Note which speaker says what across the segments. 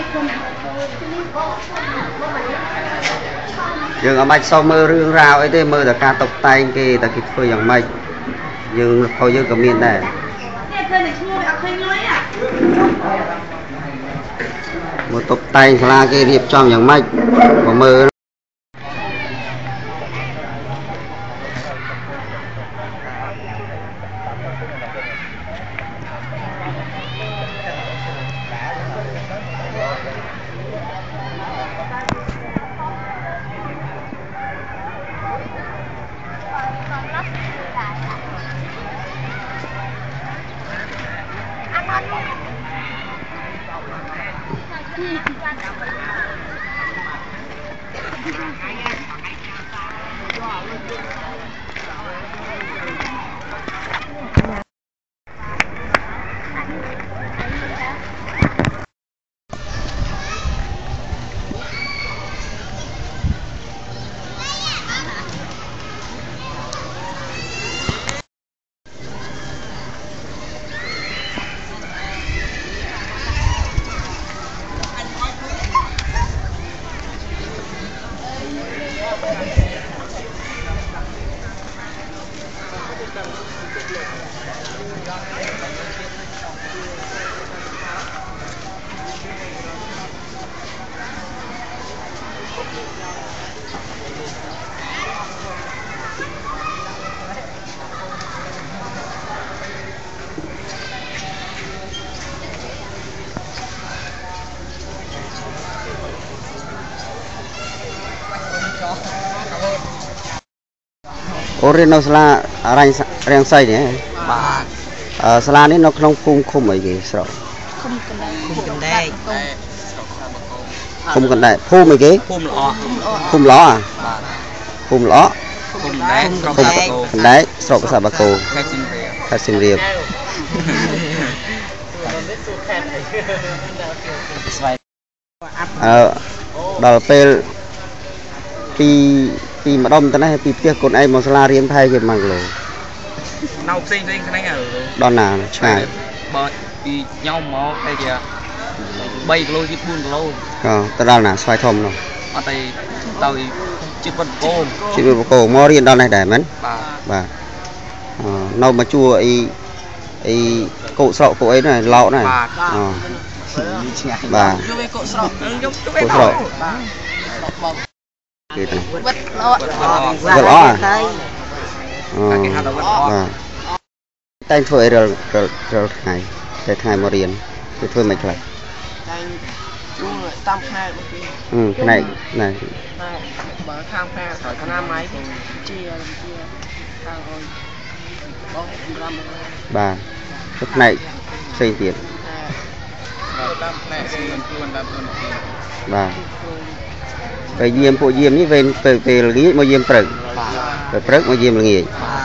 Speaker 1: dương ở mạch sau mơ rương rào ấy thế mơ là ca tộc tay kia ta kịp phơiอย่างmạch dương thôi dương cầm miền này một tộc tay là cái điệp trongอย่างmạch và mơ Original sla rang say nhé. Sla này nó không khum ấy gì sợ. Khum cần đại. Phô mấy cái? Khum ló à? Khum ló. Khum đấy. Sợ cái sao bà cô. Khai sinh riêng. Đào pel pi mà đông ta này pi tiếc con em mà sla riêng thay cái măng lồ nấu xinh cái này à đòn nào chài bơi pi nhau mò cái kìa 3 kg chứ 4 kg ta đòn nào xoay thom rồi ở đây tao chích vật cô mò riêng đòn này để mến bà nấu mà chua ấy cụ sọ cụ ấy này lọ này bà cụ sọ vật lõ à tay thôi rồi ngày để ngày mà riêng để thôi mày lại cái này bà cái này xây tiền bà về diêm bộ diêm như về lý mà diêm trật rồi trật mà diêm là nghề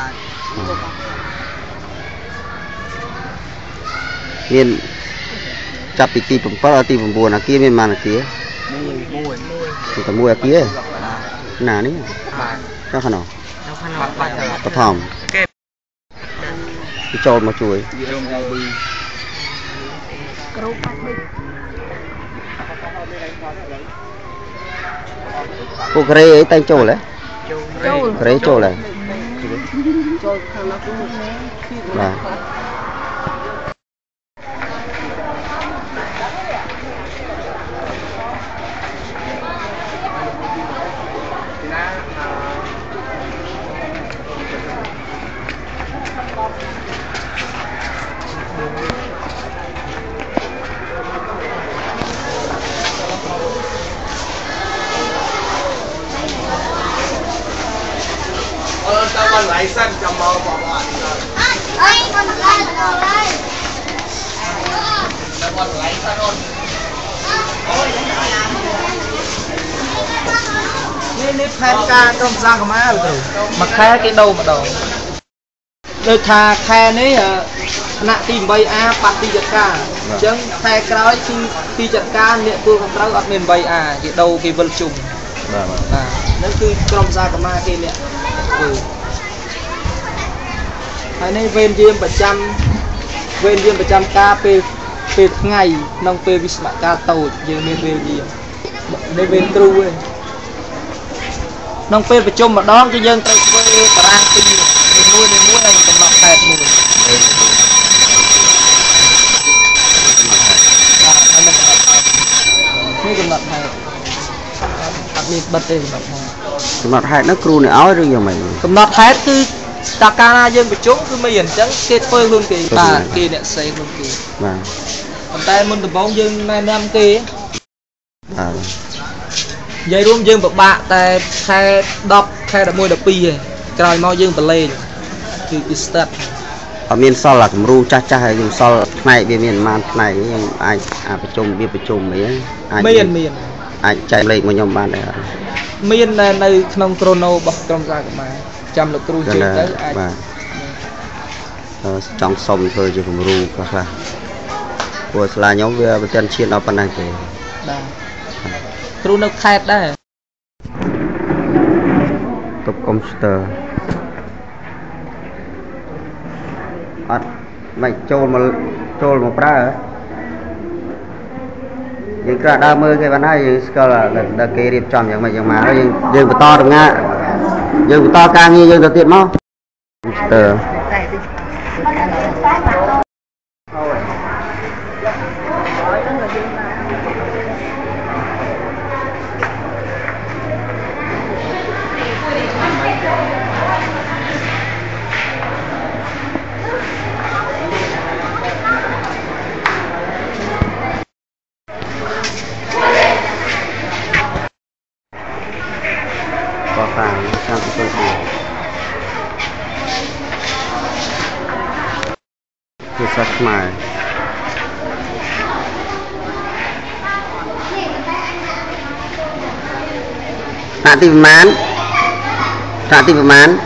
Speaker 1: nên chập tì bùng phát tì bùng buồn là kia bên màn là kia thì tao mua là kia nà ní nó khăn nào có thòng cái tròn mà chuối cô kre ấy tay trâu đấy kre trâu này là con lấy sân cho mơ bỏ con lấy sân luôn nên khai ca trong ra của má rồi mà khai cái đầu mà đầu đôi thà khai đấy nạ tìm bay a bạc đi giật ca chứ khai cái khi giật ca niệm tôi không trao ở miền bay à cái đầu cái vân trùng nên cứ trong ra của má kia nè hay nên ven diêm 100 ca p
Speaker 2: ពេលថ្ងៃក្នុងពេលវិស្មការតូចយើងមានពេលយានេះពេលគ្រូឯងក្នុងពេលប្រជុំម្ដងគឺយើងត្រូវធ្វើតារាងពីមួយហើយកំណត់ខេត្តមួយនេះកំណត់ខេត្តអត់មានបិទទេកំណត់ខេត្ត
Speaker 1: នោះគ្រូនេះឲ្យឬយ៉ាងម៉េច
Speaker 2: កំណត់ខេត្តគឺតាកាលណាយើងប្រជុំគឺមានអញ្ចឹងគេធ្វើខ្លួនគេបាទគេអ្នកផ្សេងខ្លួនគេ
Speaker 1: បាទ
Speaker 2: ប៉ុន្តែមុនដំបូងយើងណែនាំគេ
Speaker 1: បាទ
Speaker 2: និយាយរួមយើងពិបាកតែខែ10ខែ11 12ឯងក្រោយមកយើងបលេងគឺស្ទាត់
Speaker 1: អត់មានសល់អាគំរូចាស់ចាស់ហើយយើងសល់ផ្នែកវាមានប្រហែលផ្នែកយើងអាចប្រជុំវាប្រជុំអី
Speaker 2: អាច
Speaker 1: អាចចែកលេខមកខ្ញុំបានដែរ
Speaker 2: មាននៅក្នុងក្រូណូរបស់ក្រុមសាកមាចាំលោកគ្រូជួយទៅអាច
Speaker 1: បាទចង់សុំធ្វើជាគំរូខ្លះព្រោះស្លាខ្ញុំវាប្រតិជាតិដល់ប៉ុណ្ណឹងទេ
Speaker 2: បាទគ្រូនៅខេត្តដែរ
Speaker 1: តុបកុំព្យូទ័រអត់មិនចូលមកប្រើយើងគ្រាន់ដើរមើលគេបានហើយយើងស្គាល់ដល់គេរៀបចំយ៉ាងម៉េចយ៉ាងម៉ាហើយយើងបន្តដំណើរយើងបន្តការងារយើងទៅទៀតមកទៅតាមទៅទៀតជាសាច់ខ្មែរថ្នាក់ទីប្រមាណ8ចុះ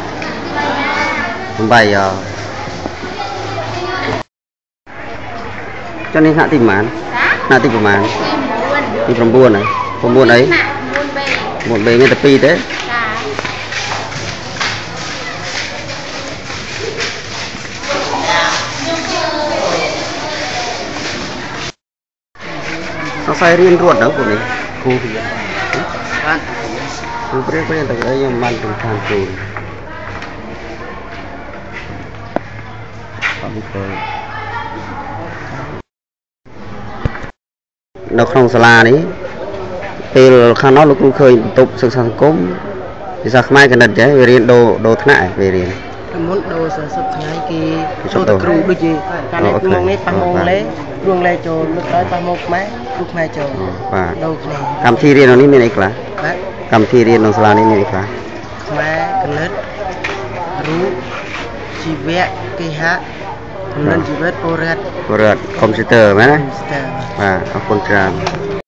Speaker 1: នេះថ្នាក់ទីប្រមាណថ្នាក់ទីប្រមាណទី9ហើយ9អី9Bមានតែ2ទេអត់ស្អីរៀនរត់ដល់ពួកនេះគ្រូរៀនបាទគ្រូព្រៀនតែអីខ្ញុំបានទៅខាងគ្រូអត់ទៅនៅក្នុងសាលានេះពេលខាងនោះលោកគ្រូឃើញបន្ទប់សិក្សាសង្គមភាសាខ្មែរកណិតទេវារៀនដូរថ្នាក់វារៀន
Speaker 2: មុនដូរ40ថ្ងៃគេចូលទៅគ្រូដូចជាកាលនេះម៉ោងនេះប៉ះម៉ោងលេគ្រូលេចូលលើកទៅប៉ះម៉ោងខ្មែរគ្រូខ្មែរចូល
Speaker 1: បាទដូរគ្នាកម្មវិធីរៀននេះមានអីខ្លះ
Speaker 2: បាទ
Speaker 1: កម្មវិធីរៀនក្នុងសាលានេះមានអីខ្លះ
Speaker 2: ខ្មែរកណិតរូបជីវៈគេហៈគំនិតជីវិតពលរដ្ឋ
Speaker 1: កុំព្យូទ័រមែនទេបាទអរគុណច្រើន